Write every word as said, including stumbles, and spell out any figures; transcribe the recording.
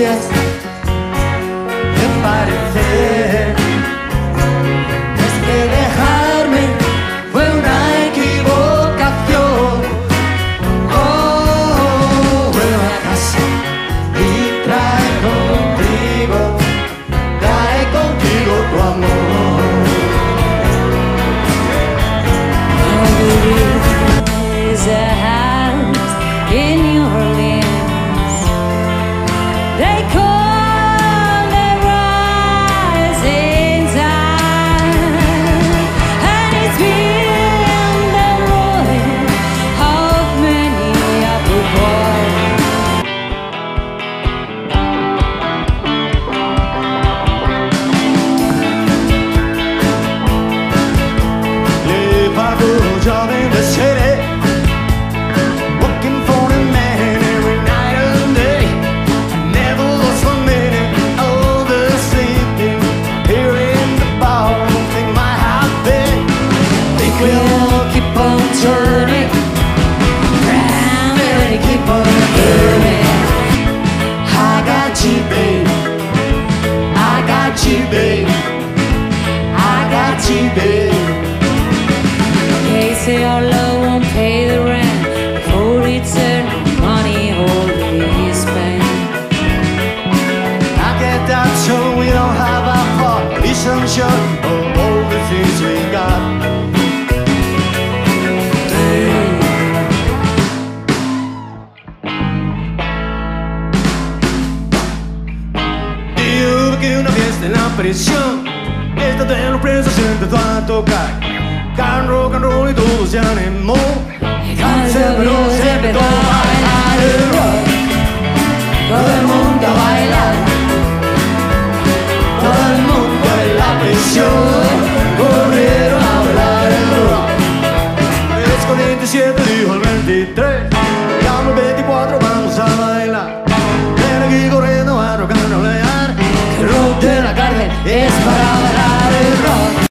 cambias de parecer. Es que dejarme fue una equivocación. Oh, vuelve a casa y trae contigo, trae contigo tu amor. There's a house in New Orleans they call the rising tide, and it's been the ruin of many a poor boy. Live by the job in the city, working for the man every night and day. Never lost one minute of the sleeping here in the bar. Think might have been. Think we'll keep on turning, round and keep on turning. I got you, babe. I got you, babe. I got you, babe. They say our love won't pay the rent before return money always spent. I get that so we don't have a part. At least I'm sure of all the things we got. Digo que una fiesta en la prisión, esta te lo preso siempre te va a tocar. Can rock and roll y todo se animó. Cáncer pero siempre todo va a rock. Todo el mundo